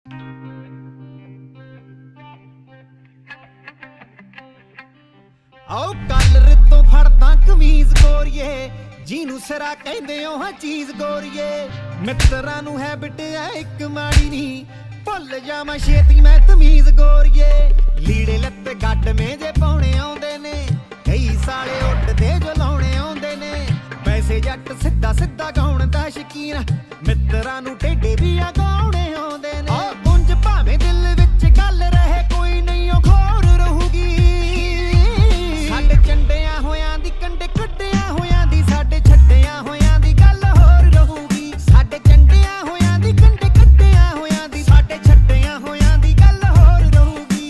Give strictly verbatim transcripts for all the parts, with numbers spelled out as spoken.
आओ कलर तो फड़दा कमीज गोरिए जीनू सिरा कहंदे ओ हां चीज गोरिए मित्रां नू हैबिट है एक माड़ी नी भुल जावां छेती मैं तमीज गोरिए लीड़े लत्ते गड्ड में जे पाउणे आउंदे ने कई साले उड्डदे जो लाउणे आउंदे ने पैसे जट सिद्धा सिद्धा गाउण दा शकीन मित्रां नू टेढ़े भी आ गाउणे आउंदे ने उंज भावें दिल विच गल रहे कोई नहीं ओ खोर रहूगी साडे चंडियां होयां दी कंडे कड्डियां होयां दी साडे छड्डियां होयां दी गल होर रहूगी साडे चंडियां होयां दी कंडे कड्डियां होयां दी साडे छड्डियां होयां दी गल होर रहूगी।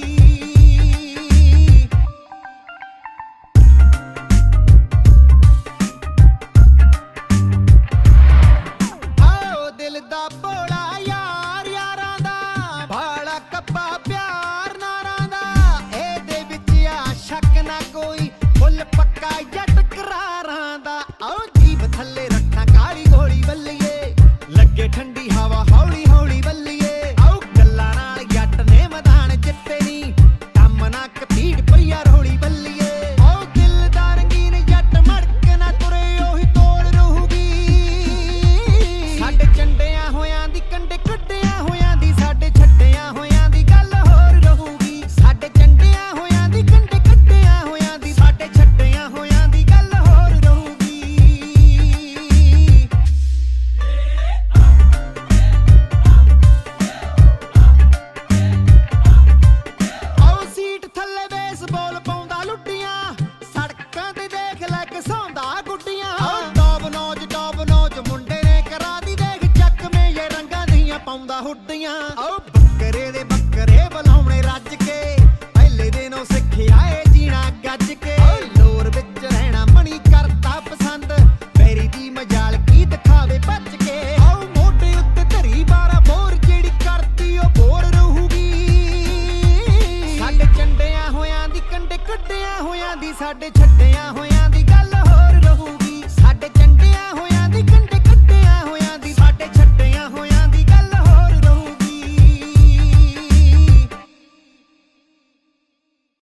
आओ दिल दा भोला यार यारां दा भाला कप्पा प्यार नारां दा एदे विच आ शक ना कोई फुल पक्का जट करारां दा आओ जीभ थल्ले रखा काली घोड़ी बल्लीए लगे ठंडी हवा हौली हौली बल्लीए आओ गल्लां नाल जट ने मैदान जित्ते नी कम ना कतीड़ पईया रौली बल्लीए आओ दिल दा रंगीन जट मड़क ना तुरे ओही तोड़ रहूगी साडे चंडियां होयां दी कंडे कड्डियां होयां दी साडे छड्डियां होयां दी गल होर रहूगी साडे चंडियां होयां दी कंडे कड्डियां होयां दी साडे छड्डियां होयां दी गल होर रहूगी। आओ सीट थल्ले बेसबॉल पाउंदा लुੱਡੀਆਂ सड़कां ते देख लै घसाउंदा गुੱਡੀਆਂ आओ टॉप नौज टॉप नौज मुंडे ने करा दी देख ਚੱਕ में ये रंगां ਦੀਆਂ ਪਾਉਂਦਾ ਹੁੱਡੀਆਂ आओ ਬੱਕਰੇ ਦੇ ਬੱਕਰੇ ਬੁਲਾਉਣੇ ਰੱਜ ਕੇ ਪਹਿਲੇ ਦਿਨੋਂ ਸਿੱਖਿਆ ਏ ਜੀਣਾ ਗੱਜ ਕੇ